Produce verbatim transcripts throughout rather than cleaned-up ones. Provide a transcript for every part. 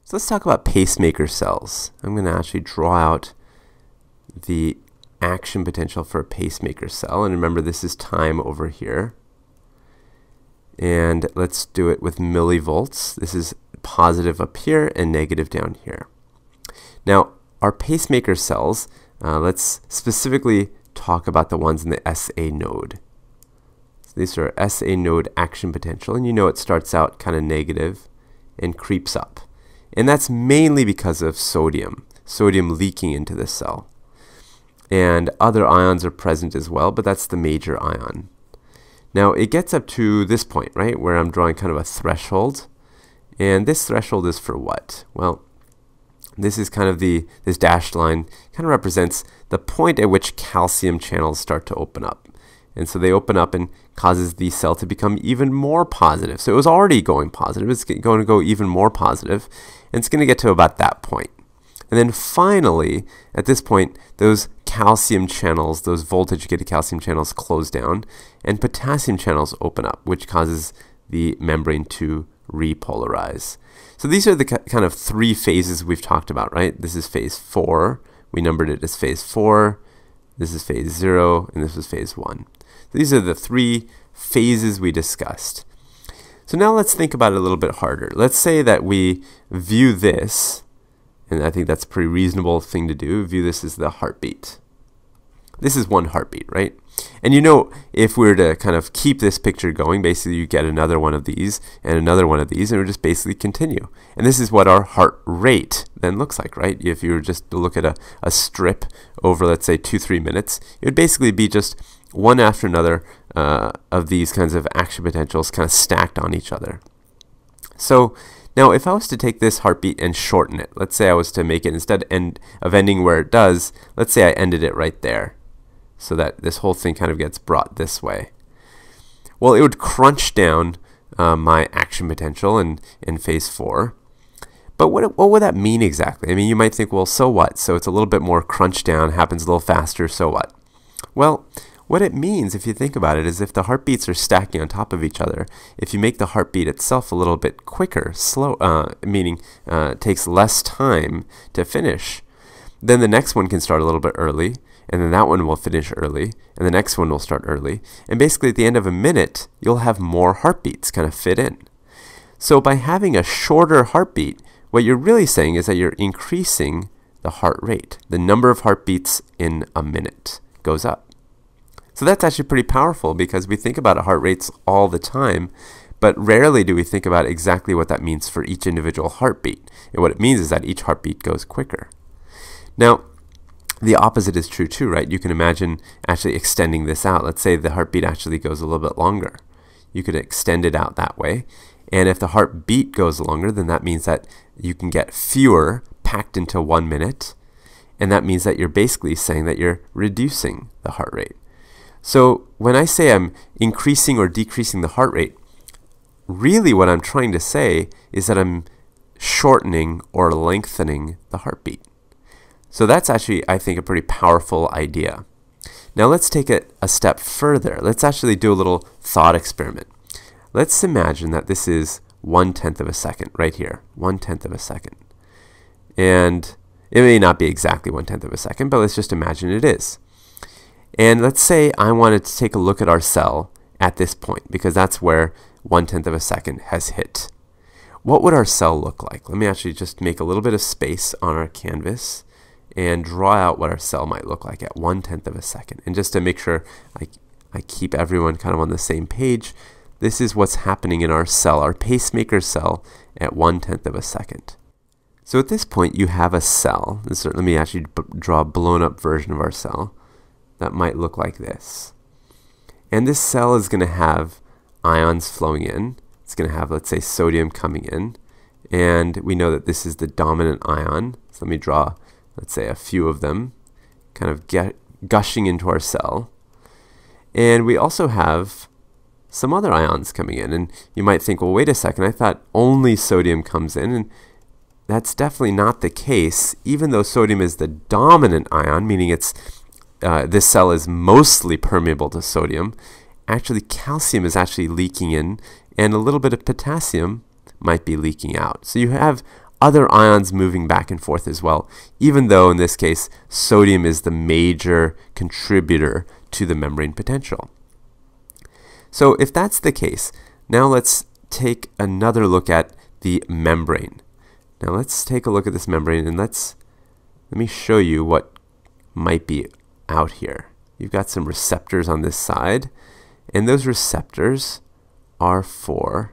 So let's talk about pacemaker cells. I'm going to actually draw out the action potential for a pacemaker cell. And remember, this is time over here. And let's do it with millivolts. This is positive up here and negative down here. Now, our pacemaker cells, uh, let's specifically talk about the ones in the S A node. So these are S A node action potential, and you know it starts out kind of negative and creeps up. And that's mainly because of sodium, sodium leaking into the cell. And other ions are present as well, but that's the major ion. Now it gets up to this point, right, where I'm drawing kind of a threshold. And this threshold is for what? Well, this is kind of the, this dashed line kind of represents the point at which calcium channels start to open up. And so they open up and causes the cell to become even more positive. So it was already going positive. It's going to go even more positive, and it's going to get to about that point. And then finally, at this point, those calcium channels, those voltage-gated calcium channels close down, and potassium channels open up, which causes the membrane to repolarize. So these are the kind of three phases we've talked about, right? This is phase four. We numbered it as phase four. This is phase zero, and this is phase one. So these are the three phases we discussed. So now let's think about it a little bit harder. Let's say that we view this, and I think that's a pretty reasonable thing to do, view this as the heartbeat. This is one heartbeat, right? And you know, if we were to kind of keep this picture going, basically you get another one of these and another one of these, and it would just basically continue. And this is what our heart rate then looks like, right? If you were just to look at a, a strip over, let's say, two, three minutes, it would basically be just one after another uh, of these kinds of action potentials kind of stacked on each other. So now if I was to take this heartbeat and shorten it, let's say I was to make it, instead end of ending where it does, let's say I ended it right there, so that this whole thing kind of gets brought this way. Well, it would crunch down uh, my action potential in, in phase four. But what, what would that mean exactly? I mean, you might think, well, so what? So it's a little bit more crunch down, happens a little faster, so what? Well, what it means, if you think about it, is if the heartbeats are stacking on top of each other, if you make the heartbeat itself a little bit quicker, slow, uh, meaning uh, it takes less time to finish, then the next one can start a little bit early, and then that one will finish early, and the next one will start early. And basically at the end of a minute, you'll have more heartbeats kind of fit in. So by having a shorter heartbeat, what you're really saying is that you're increasing the heart rate. The number of heartbeats in a minute goes up. So that's actually pretty powerful, because we think about heart rates all the time, but rarely do we think about exactly what that means for each individual heartbeat. And what it means is that each heartbeat goes quicker. Now, the opposite is true too, right? You can imagine actually extending this out. Let's say the heartbeat actually goes a little bit longer. You could extend it out that way. And if the heartbeat goes longer, then that means that you can get fewer packed into one minute. And that means that you're basically saying that you're reducing the heart rate. So when I say I'm increasing or decreasing the heart rate, really what I'm trying to say is that I'm shortening or lengthening the heartbeat. So that's actually, I think, a pretty powerful idea. Now let's take it a step further. Let's actually do a little thought experiment. Let's imagine that this is one-tenth of a second right here, one-tenth of a second. And it may not be exactly one-tenth of a second, but let's just imagine it is. And let's say I wanted to take a look at our cell at this point, because that's where one-tenth of a second has hit. What would our cell look like? Let me actually just make a little bit of space on our canvas and draw out what our cell might look like at one-tenth of a second. And just to make sure I, I keep everyone kind of on the same page, this is what's happening in our cell, our pacemaker cell, at one-tenth of a second. So at this point, you have a cell. This, let me actually b draw a blown-up version of our cell that might look like this. And this cell is going to have ions flowing in. It's going to have, let's say, sodium coming in. And we know that this is the dominant ion. So let me draw, let's say, a few of them kind of get gushing into our cell. And we also have some other ions coming in. And you might think, well, wait a second, I thought only sodium comes in. And that's definitely not the case, even though sodium is the dominant ion, meaning it's uh, this cell is mostly permeable to sodium. Actually, calcium is actually leaking in, and a little bit of potassium might be leaking out. So you have other ions moving back and forth as well, even though in this case sodium is the major contributor to the membrane potential. So if that's the case, now let's take another look at the membrane. Now let's take a look at this membrane, and let's let me show you what might be out here. You've got some receptors on this side, and those receptors are for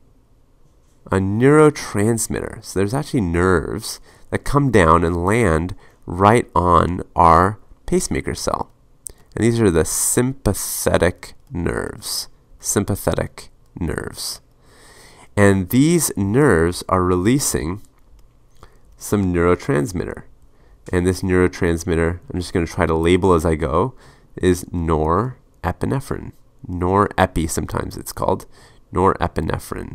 a neurotransmitter. So there's actually nerves that come down and land right on our pacemaker cell. And these are the sympathetic nerves. Sympathetic nerves. And these nerves are releasing some neurotransmitter. And this neurotransmitter, I'm just going to try to label as I go, is norepinephrine. Norepi sometimes it's called. Norepinephrine.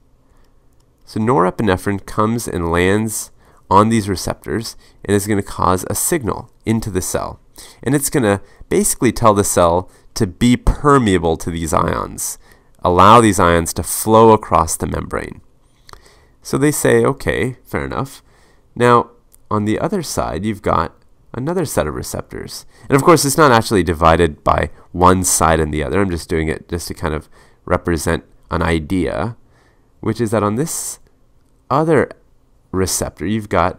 So norepinephrine comes and lands on these receptors and is going to cause a signal into the cell. And it's going to basically tell the cell to be permeable to these ions, allow these ions to flow across the membrane. So they say, okay, fair enough. Now, on the other side, you've got another set of receptors. And of course, it's not actually divided by one side and the other. I'm just doing it just to kind of represent an idea, which is that on this other receptor, you've got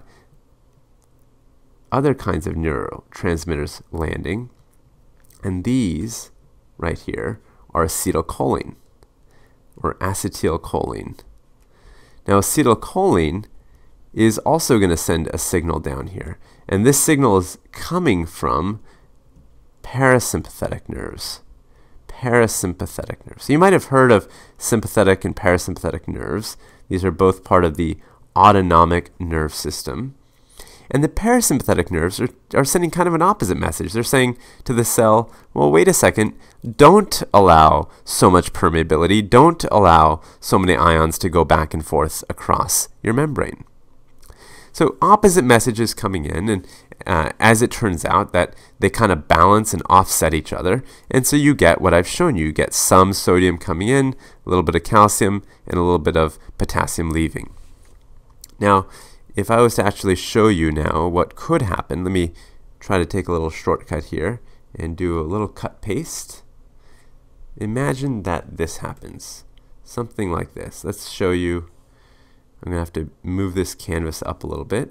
other kinds of neurotransmitters landing. And these, right here, are acetylcholine, or acetylcholine. Now, acetylcholine is also going to send a signal down here. And this signal is coming from parasympathetic nerves. Parasympathetic nerves. So you might have heard of sympathetic and parasympathetic nerves. These are both part of the autonomic nerve system. And the parasympathetic nerves are, are sending kind of an opposite message. They're saying to the cell, well, wait a second, don't allow so much permeability, don't allow so many ions to go back and forth across your membrane. So opposite messages coming in, and uh, as it turns out that they kind of balance and offset each other, and so you get what I've shown you. You get some sodium coming in, a little bit of calcium, and a little bit of potassium leaving. Now, if I was to actually show you now what could happen, let me try to take a little shortcut here and do a little cut paste. Imagine that this happens, something like this. Let's show you. I'm going to have to move this canvas up a little bit.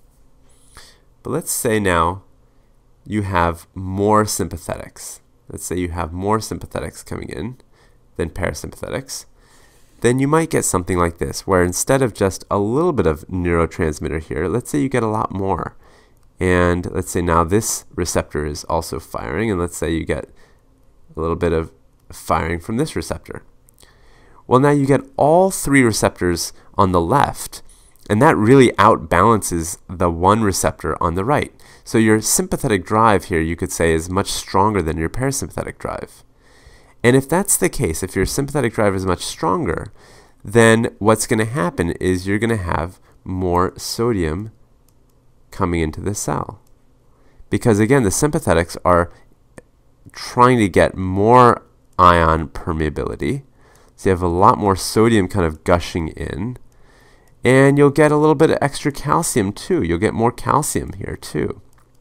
But let's say now you have more sympathetics. Let's say you have more sympathetics coming in than parasympathetics. Then you might get something like this, where instead of just a little bit of neurotransmitter here, let's say you get a lot more. And let's say now this receptor is also firing, and let's say you get a little bit of firing from this receptor. Well, now you get all three receptors on the left, and that really outbalances the one receptor on the right. So your sympathetic drive here, you could say, is much stronger than your parasympathetic drive. And if that's the case, if your sympathetic drive is much stronger, then what's going to happen is you're going to have more sodium coming into the cell. Because again, the sympathetics are trying to get more ion permeability. So you have a lot more sodium kind of gushing in. And you'll get a little bit of extra calcium too. You'll get more calcium here too.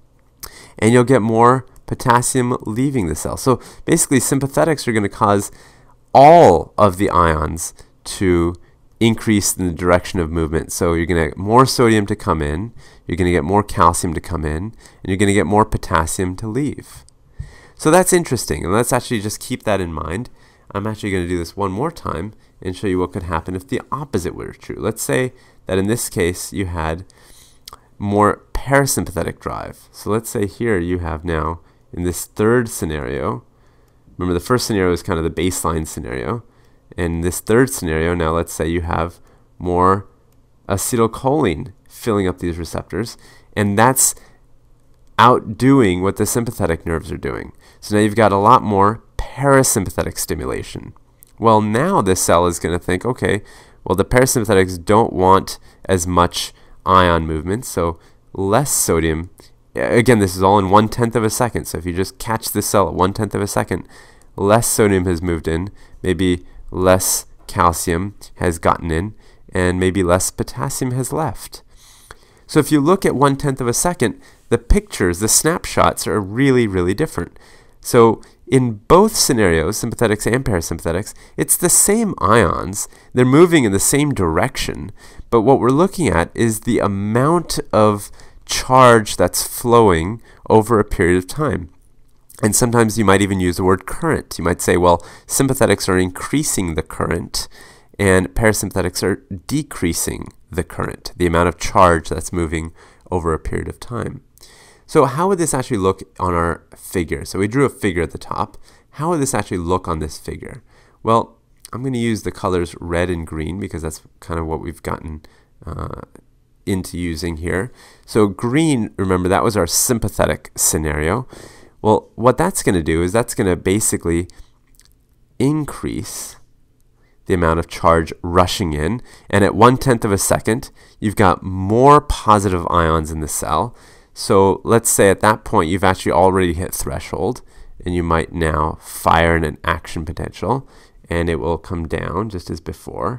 And you'll get more potassium leaving the cell. So basically, sympathetics are going to cause all of the ions to increase in the direction of movement. So you're going to get more sodium to come in, you're going to get more calcium to come in, and you're going to get more potassium to leave. So that's interesting, and let's actually just keep that in mind. I'm actually going to do this one more time and show you what could happen if the opposite were true. Let's say that in this case you had more parasympathetic drive. So let's say here you have now, in this third scenario, remember the first scenario is kind of the baseline scenario, and this third scenario, now let's say you have more acetylcholine filling up these receptors, and that's outdoing what the sympathetic nerves are doing. So now you've got a lot more parasympathetic stimulation. Well, now this cell is going to think, okay, well, the parasympathetics don't want as much ion movement, so less sodium. Again, this is all in one-tenth of a second, so if you just catch this cell at one-tenth of a second, less sodium has moved in, maybe less calcium has gotten in, and maybe less potassium has left. So if you look at one-tenth of a second, the pictures, the snapshots are really, really different. So in both scenarios, sympathetics and parasympathetics, it's the same ions. They're moving in the same direction, but what we're looking at is the amount of charge that's flowing over a period of time. And sometimes you might even use the word current. You might say, well, sympathetics are increasing the current, and parasympathetics are decreasing the current, the amount of charge that's moving over a period of time. So how would this actually look on our figure? So we drew a figure at the top. How would this actually look on this figure? Well, I'm going to use the colors red and green because that's kind of what we've gotten uh, into using here. So green, remember, that was our sympathetic scenario. Well, what that's going to do is that's going to basically increase the amount of charge rushing in, and at one-tenth of a second, you've got more positive ions in the cell. So let's say at that point, you've actually already hit threshold, and you might now fire in an action potential, and it will come down just as before.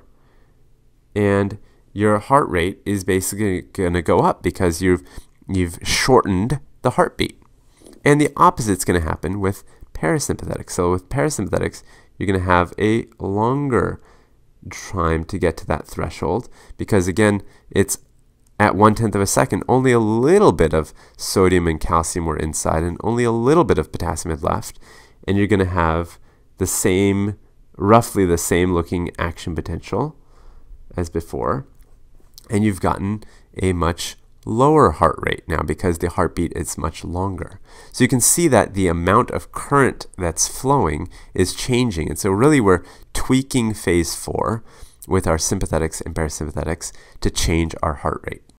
And your heart rate is basically going to go up because you've, you've shortened the heartbeat. And the opposite is going to happen with parasympathetics. So with parasympathetics, you're going to have a longer time to get to that threshold because, again, it's at one-tenth of a second, only a little bit of sodium and calcium were inside and only a little bit of potassium had left. And you're going to have the same, roughly the same looking action potential as before. And you've gotten a much lower heart rate now because the heartbeat is much longer. So you can see that the amount of current that's flowing is changing. And so really we're tweaking phase four with our sympathetics and parasympathetics to change our heart rate.